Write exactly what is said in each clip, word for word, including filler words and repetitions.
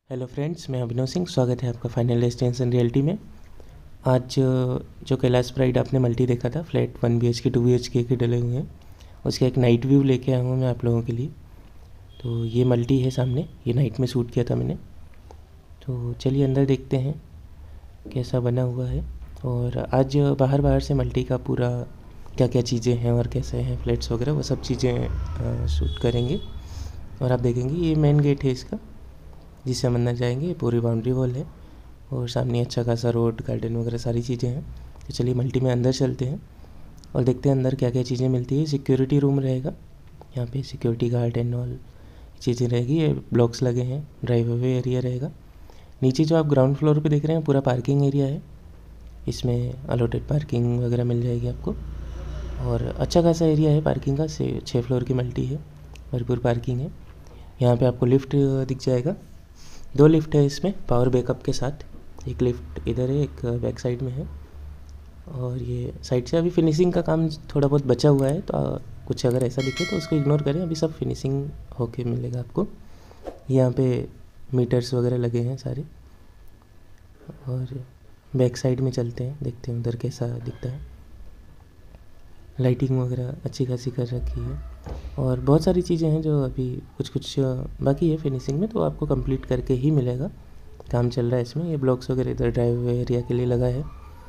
Hello friends, मैं अभिनव सिंह। स्वागत है आपका फाइनल डेस्टिनेशन रियल्टी में। आज जो कैलाश प्राइड आपने मल्टी देखा था, flat one B H K two B H K के डले हुए हैं, उसका एक नाइट व्यू लेके आया हूँ मैं आप लोगों के लिए। तो ये मल्टी है सामने, ये नाइट में शूट किया था मैंने। तो चलिए अंदर देखते हैं कैसा बना हुआ है। और आज बाहर बाहर से मल्टी का पूरा क्या क्या चीज़ें हैं और कैसे हैं फ्लैट्स वगैरह, वो सब चीज़ें शूट करेंगे। और आप देखेंगे ये मेन गेट है इसका, जिससे हम अंदर जाएंगे। पूरी बाउंड्री वॉल है और सामने अच्छा खासा रोड, गार्डन वगैरह सारी चीज़ें हैं। तो चलिए मल्टी में अंदर चलते हैं और देखते हैं अंदर क्या क्या चीज़ें मिलती है। सिक्योरिटी रूम रहेगा, यहाँ पे सिक्योरिटी गार्ड एंड ऑल चीज़ें रहेगी। ये ब्लॉक्स लगे हैं, ड्राइव वे एरिया रहेगा। नीचे जो आप ग्राउंड फ्लोर पे देख रहे हैं पूरा पार्किंग एरिया है, इसमें अलॉटेड पार्किंग वगैरह मिल जाएगी आपको। और अच्छा खासा एरिया है पार्किंग का, से छः फ्लोर की मल्टी है, भरपूर पार्किंग है। यहाँ पे आपको लिफ्ट दिख जाएगा, दो लिफ्ट है इसमें पावर बैकअप के साथ। एक लिफ्ट इधर है, एक बैक साइड में है। और ये साइड से अभी फिनिशिंग का काम थोड़ा बहुत बचा हुआ है, तो कुछ अगर ऐसा दिखे तो उसको इग्नोर करें, अभी सब फिनिशिंग होके मिलेगा आपको। यहाँ पे मीटर्स वगैरह लगे हैं सारे। और बैक साइड में चलते हैं, देखते हैं उधर कैसा दिखता है। लाइटिंग वगैरह अच्छी खासी कर रखी है और बहुत सारी चीज़ें हैं जो अभी कुछ कुछ बाकी है फिनिशिंग में, तो आपको कंप्लीट करके ही मिलेगा। काम चल रहा है इसमें। ये ब्लॉक्स वगैरह इधर ड्राइव वे एरिया के लिए लगा है।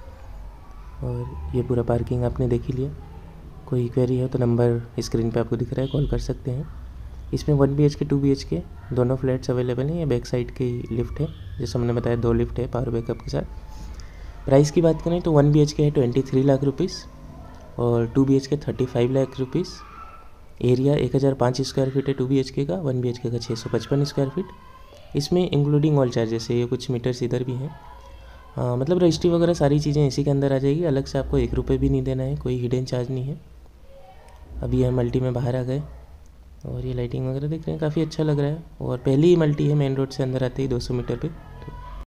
और ये पूरा पार्किंग आपने देख ही लिया। कोई क्वेरी है तो नंबर स्क्रीन पे आपको दिख रहा है, कॉल कर सकते हैं। इसमें one B H K two B H K दोनों फ्लैट्स अवेलेबल हैं। ये बैक साइड की लिफ्ट है, जैसे हमने बताया दो लिफ्ट है पावर बैकअप के साथ। प्राइस की बात करें तो वन बी एच के है ट्वेंटी थ्री लाख रुपीज़ और two B H K thirty five lakh rupees. Area एक हज़ार पाँच स्क्वायर फीट है टू बी एच के का, वन बी एच के का छः सौ पचपन स्क्वायर फीट। इसमें इंक्लूडिंग ऑल चार्जेस है, ये कुछ मीटर्स इधर भी हैं। हाँ, मतलब रजिस्ट्री वगैरह सारी चीज़ें इसी के अंदर आ जाएगी, अलग से आपको एक रुपये भी नहीं देना है, कोई हिडन चार्ज नहीं है। अभी हम मल्टी में बाहर आ गए और ये लाइटिंग वगैरह देख रहे हैं, काफ़ी अच्छा लग रहा है। और पहली ही मल्टी है मेन रोड से अंदर आते ही दो सौ मीटर पे।